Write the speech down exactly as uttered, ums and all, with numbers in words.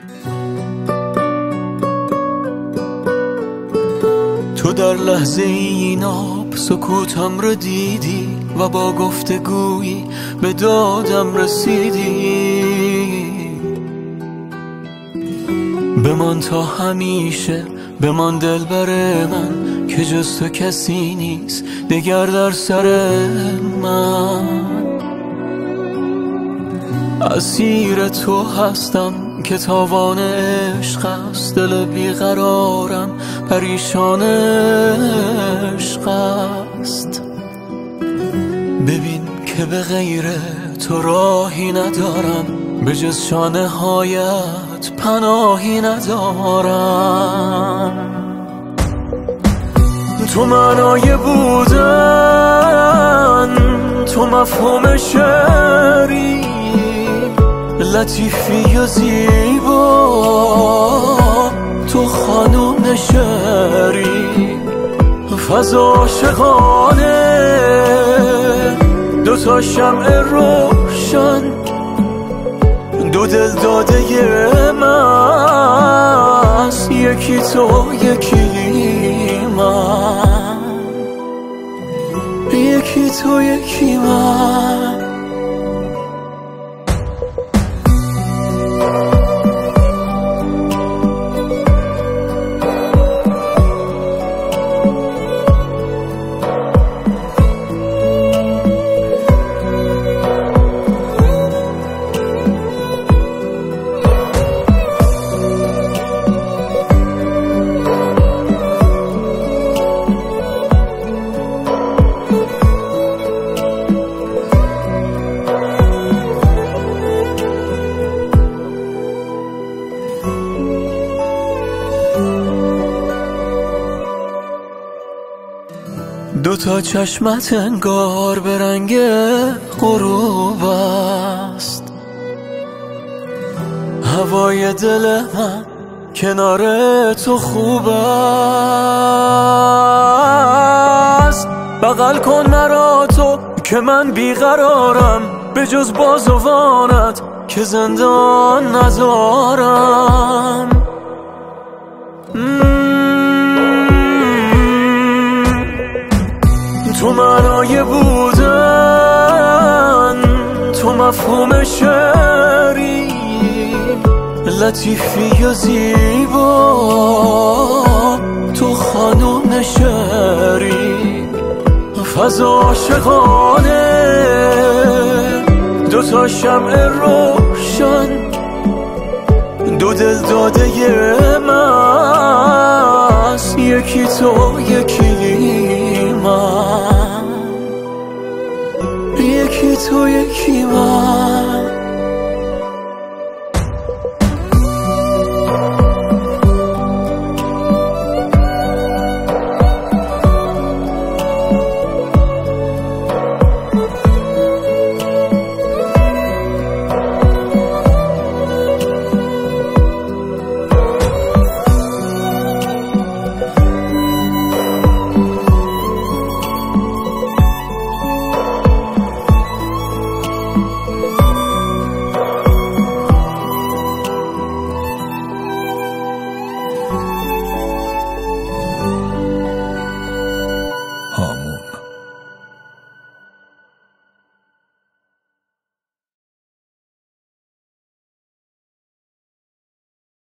تو در لحظه این آب سکوتم رو دیدی و با گفتگویی به دادم رسیدی. بمان تا همیشه، بمان دلبر من که جز تو کسی نیست دگر در سر من. اسیر تو هستم که تاوان عشق است، دل بیقرارم پریشان عشق است. ببین که به غیر تو راهی ندارم، به جز شانه هایت پناهی ندارم. تو معنای بودن، تو مفهوم شعری، لطیفی و زیبا، تو خانوم شعری. فضا عاشقانه، دو تا شمع روشن، دو دل داده من، یکی تو یکی من، یکی تو یکی من. دو تا چشمت انگار به رنگ غروب است، هوای دل من کنار تو خوب است. بغل کن مرا تو که من بیقرارم، به جز بازوانت که زندان ندارم. تو معنای بودن، تو مفهوم شعری، لطیفی و زیبا، تو خانوم شعری. فضا عاشقانه، دو تا شمع روشن، دو دل داده من، یکی تو یکی من.